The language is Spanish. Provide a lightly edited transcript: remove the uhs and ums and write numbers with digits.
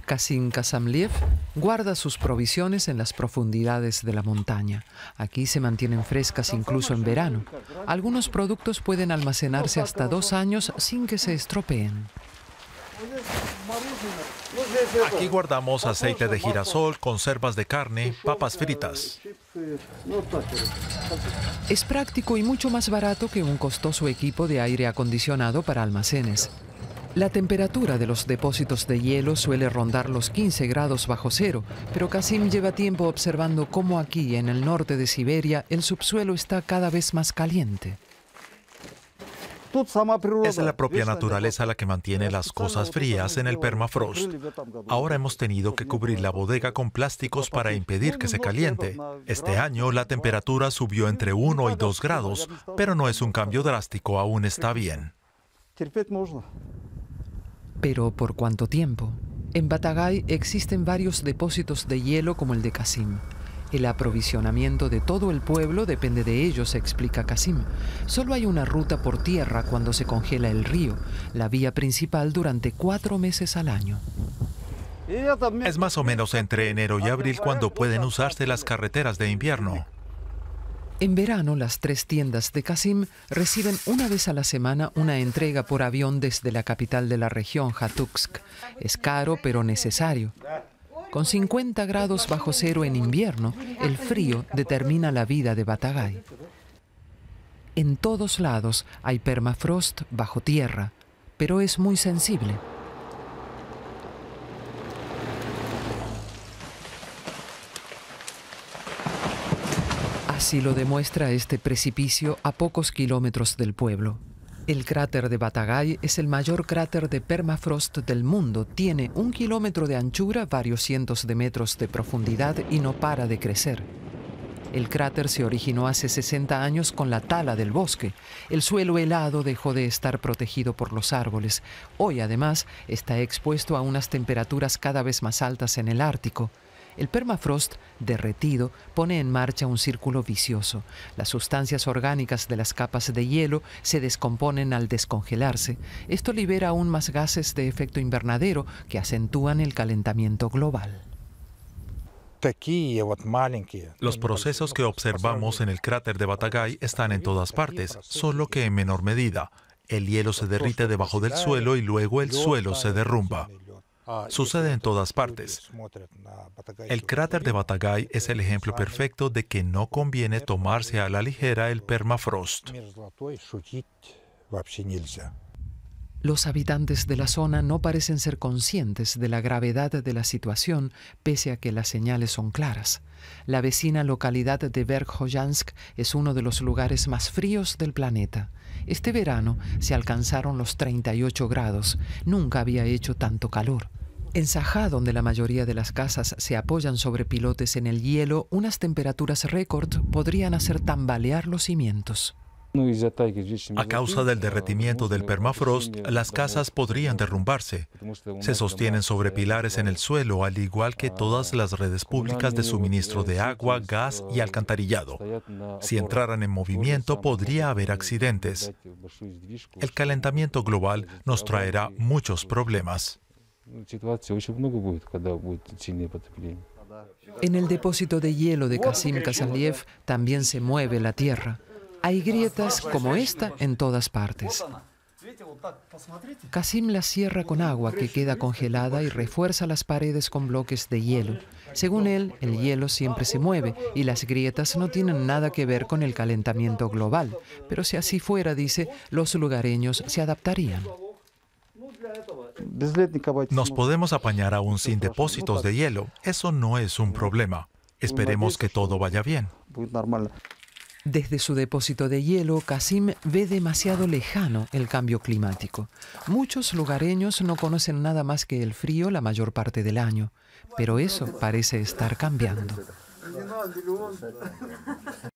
Kasim Kasamliev guarda sus provisiones en las profundidades de la montaña. Aquí se mantienen frescas incluso en verano. Algunos productos pueden almacenarse hasta 2 años sin que se estropeen. Aquí guardamos aceite de girasol, conservas de carne, papas fritas. Es práctico y mucho más barato que un costoso equipo de aire acondicionado para almacenes. La temperatura de los depósitos de hielo suele rondar los 15 grados bajo cero, pero Kasim lleva tiempo observando cómo aquí, en el norte de Siberia, el subsuelo está cada vez más caliente. Es la propia naturaleza la que mantiene las cosas frías en el permafrost. Ahora hemos tenido que cubrir la bodega con plásticos para impedir que se caliente. Este año la temperatura subió entre 1 y 2 grados, pero no es un cambio drástico, aún está bien. ¿Pero por cuánto tiempo? En Batagay existen varios depósitos de hielo como el de Kasim. El aprovisionamiento de todo el pueblo depende de ellos, explica Kasim. Solo hay una ruta por tierra cuando se congela el río, la vía principal durante 4 meses al año. Es más o menos entre enero y abril cuando pueden usarse las carreteras de invierno. En verano, las 3 tiendas de Kasim reciben una vez a la semana una entrega por avión desde la capital de la región, Jatutsk. Es caro, pero necesario. Con 50 grados bajo cero en invierno, el frío determina la vida de Batagay. En todos lados hay permafrost bajo tierra, pero es muy sensible. Así lo demuestra este precipicio a pocos kilómetros del pueblo. El cráter de Batagay es el mayor cráter de permafrost del mundo. Tiene 1 kilómetro de anchura, varios cientos de metros de profundidad y no para de crecer. El cráter se originó hace 60 años con la tala del bosque. El suelo helado dejó de estar protegido por los árboles. Hoy, además, está expuesto a unas temperaturas cada vez más altas en el Ártico. El permafrost, derretido, pone en marcha un círculo vicioso. Las sustancias orgánicas de las capas de hielo se descomponen al descongelarse. Esto libera aún más gases de efecto invernadero que acentúan el calentamiento global. Los procesos que observamos en el cráter de Batagay están en todas partes, solo que en menor medida. El hielo se derrite debajo del suelo y luego el suelo se derrumba. Sucede en todas partes. El cráter de Batagay es el ejemplo perfecto de que no conviene tomarse a la ligera el permafrost. Los habitantes de la zona no parecen ser conscientes de la gravedad de la situación, pese a que las señales son claras. La vecina localidad de Verkhoyansk es uno de los lugares más fríos del planeta. Este verano se alcanzaron los 38 grados. Nunca había hecho tanto calor. En Sajá, donde la mayoría de las casas se apoyan sobre pilotes en el hielo, unas temperaturas récord podrían hacer tambalear los cimientos. A causa del derretimiento del permafrost, las casas podrían derrumbarse. Se sostienen sobre pilares en el suelo, al igual que todas las redes públicas de suministro de agua, gas y alcantarillado. Si entraran en movimiento, podría haber accidentes. El calentamiento global nos traerá muchos problemas. En el depósito de hielo de Kasim Kasamliev también se mueve la tierra. Hay grietas como esta en todas partes. Kasim la cierra con agua que queda congelada y refuerza las paredes con bloques de hielo. Según él, el hielo siempre se mueve y las grietas no tienen nada que ver con el calentamiento global. Pero si así fuera, dice, los lugareños se adaptarían. Nos podemos apañar aún sin depósitos de hielo. Eso no es un problema. Esperemos que todo vaya bien. Desde su depósito de hielo, Kasim ve demasiado lejano el cambio climático. Muchos lugareños no conocen nada más que el frío la mayor parte del año, pero eso parece estar cambiando.